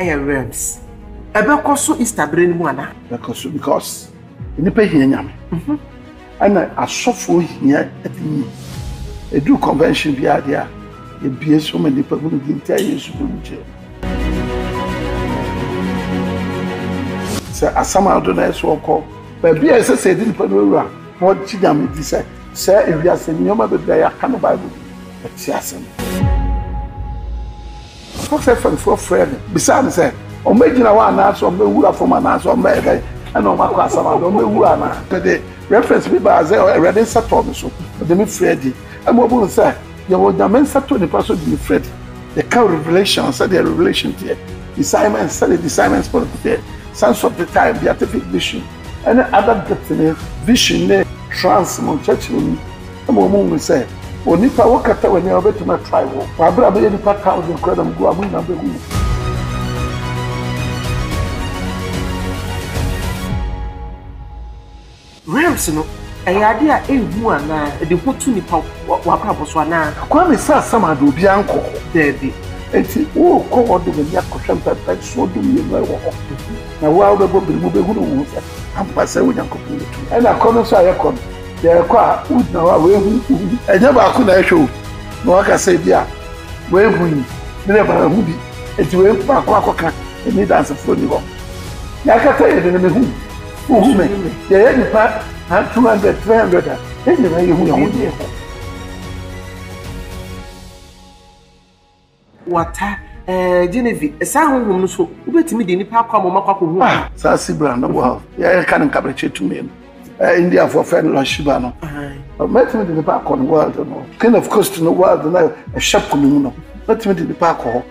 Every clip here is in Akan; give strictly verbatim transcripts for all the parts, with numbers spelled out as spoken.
eh realms ebe koso Easter brain mu ana because because nipa hia nyame mhm ana asofo hia ati edu convention bi adia e bie so ma nipa bu di ntia Yesu bu nche se asama do na eso ko ba bia se se di nipa no wura mo chi nyame di se se ewia se nyoma be bia ya ka no Bible ati asem so se fan for friend beside say o megina wa na so me wura for ma na so me e and o makwa asama do me wura na the reference bi ba say e ready settle me so de me Freddy and mo bu say you will the settle the person de me Freddy the kind of revelation said the revelation there the Simon said the Simon sport there sense of the time the artificial vision and other depth vision ne trans mo church ni mo mo say oni pa wakata when you better my try wo wa bra be ni pa thousand credit go amu na be hu realms no ayade a ehu ana de hotu ni pa wa krabo so ana kwa me sa sama do bia nko dedi enti wo ko wodo me ya kohwem papa so do me no wo na wa do bo bi mu be hu no wo ampa se wo nyanko pu tu ena kono so ayekon ya kwa udna wa we hu enya ba ku na ehwo no waka say bia we hu ni me ba hu bi enti we pa kwa akoka eni dance fro ni ho ya ka say de me hu hu me ya ya ni pa two hundred three hundred eni na ye hu ya hu ni wata eh Genevieve sa hu no so ubetimi de nipa akwa mama kwa ko hu ah sa sibra no bo ya ka nka breche tu me India for friend Lashiba no. Uh, met me in the park on the world no. Kind of coast in the world now a shop coming no. Met me in the park ho.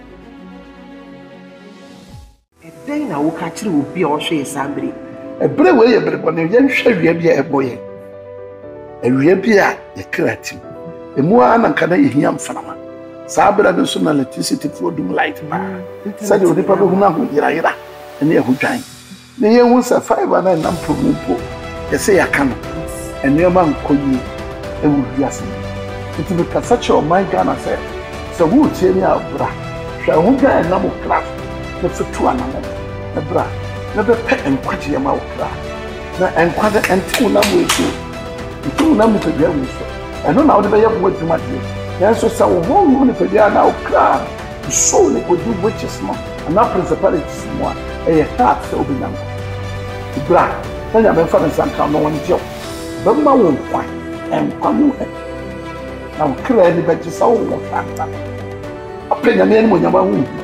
E dey na wo ka kire obi a wo hwe sambre. E bre we ye bre bone ye hwe wie bia e boye. E wie bia ye kreative. E mu ana nka na ye hia mfanama. Sabra no so na electricity for dum light ba. Say the people who na ho yira yira. Ene e ho dwan. Ne ye hu sa five na na problem po. Yes, I can. And your man call you a wood yassin. It will be such a my Ghana said. So, who tell me out, bra? Shall who get a number of craft? That's a two animal. A bra. Never pet and quit your mouth, bra. And quite and two number with you. Two number to be able to. I don't know how to be able to much. Yes, so some whole money for their now crowd. So they could do witches more. And not principalities more. A heart so be number. Bra. Then I found some kind of one job. But my own point and come now clear the bedges all of that. I play the name when you're my own.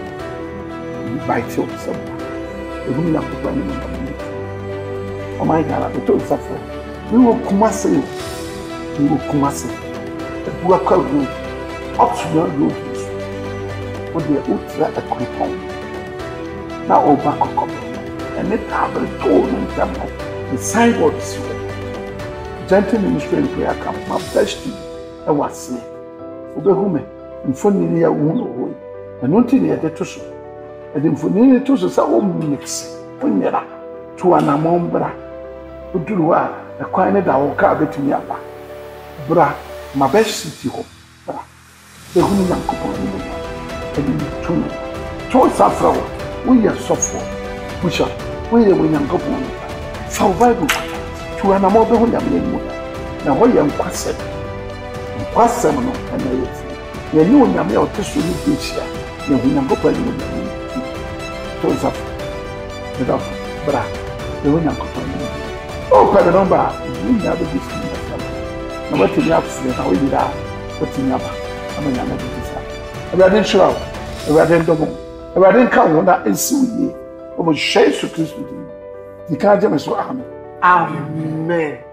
By till some. The women of the women. Oh my God, I told suffer. We will come as you. We will come as you. The work of you. Up to your roots. Would be ultra a creepon. Now, oh, back of couple. And it happened told in them. The signboard is here. Gentle ministry and prayer camp. My best team. I was here. Obehume. Mfoni ya uno hoi. And one thing ya detuso. And mfoni ya detuso sa o mix. Onyera. Tu anamombra. Uduruwa. Na kwa ene da woka betumi apa. Bra. Mabesh city ho. Bra. Behuni yankopon ni. Edi tunu. To safra wo. We ya sofo. Busha. We ya we yankopon. Survival to an amount of them. Now, why am Quasset? Quassam, and I would you knew Yammy or Tissue Beach. You will go by you. Toes up without bra. The winner company. Oh, by the number, you never give me. Now, what you have to how you are, what's in your back. I'm a young man. I didn't show up. I didn't double. I didn't come on that and see you. I was shades to Christmas. You can't tell me so. Amen.